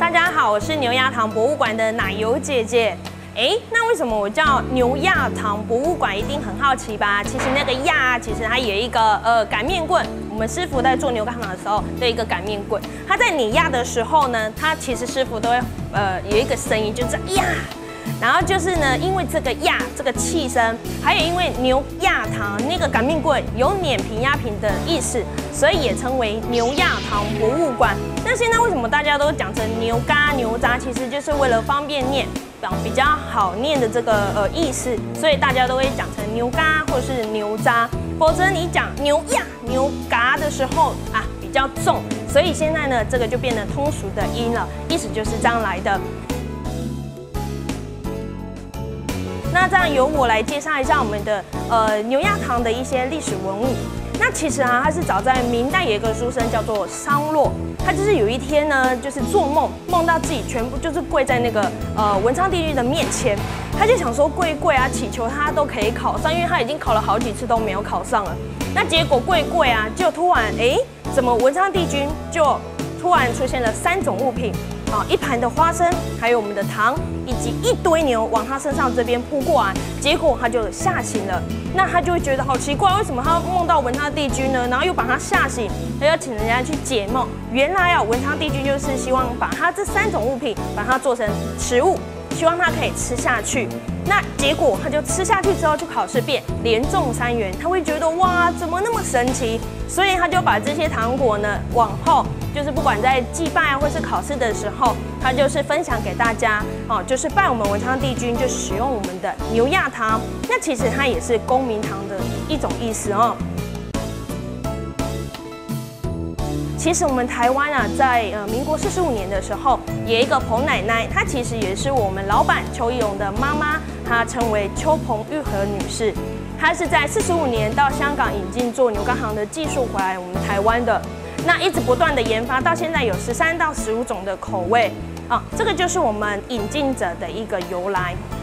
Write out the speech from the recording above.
大家好，我是牛轧糖博物馆的奶油姐姐。那为什么我叫牛轧糖博物馆？一定很好奇吧？其实那个轧其实它有一个擀面棍，我们师傅在做牛轧糖的时候的一个擀面棍。他在碾轧的时候呢，他其实师傅都会有一个声音，就是呀。然后就是呢，因为这个轧这个气声，还有因为牛轧糖那个擀面棍有碾平压平的意思，所以也称为牛轧糖博物馆。那现在为什么大家都讲成牛轧牛渣？其实就是为了方便念，比较好念的这个意思，所以大家都会讲成牛轧或是牛渣。否则你讲牛轧牛轧的时候啊，比较重，所以现在呢，这个就变成通俗的音了，意思就是这样来的。那这样由我来介绍一下我们的牛轧糖的一些历史文物。那其实啊，它是早在明代有一个书生叫做商洛，他就是有一天呢，就是做梦到自己全部就是跪在那个文昌帝君的面前，他就想说跪啊，祈求他都可以考上，因为他已经考了好几次都没有考上了。那结果跪啊，就突然怎么文昌帝君就突然出现了3种物品。一盘的花生，还有我们的糖，以及一堆牛往他身上这边扑过来，结果他就吓醒了。那他就会觉得好奇怪，为什么他梦到文昌帝君呢？然后又把他吓醒，他要请人家去解梦。原来啊，文昌帝君就是希望把他这3种物品把它做成食物，希望他可以吃下去。那结果他就吃下去之后，就考试变连中3元，他会觉得哇，怎么那么神奇？所以他就把这些糖果呢，往后就是不管在祭拜啊，或是考试的时候，他就是分享给大家就是拜我们文昌帝君，就使用我们的牛轧糖。那其实它也是功名糖的一种意思哦。其实我们台湾啊，在民国45年的时候，有一个彭奶奶，她其实也是我们老板邱义荣的妈妈，她称为邱彭玉和女士。她是在45年到香港引进做牛轧糖的技术回来我们台湾的，那一直不断的研发，到现在有13到15种的口味这个就是我们引进者的一个由来。